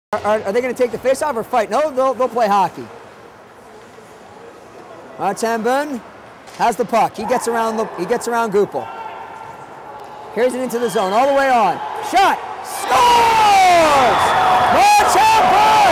Are they going to take the face off or fight? No, they'll play hockey. Martin-Beaulne has the puck. He gets around Goupil. Carries it into the zone, all the way on. Shot! Scores! Martin-Beaulne!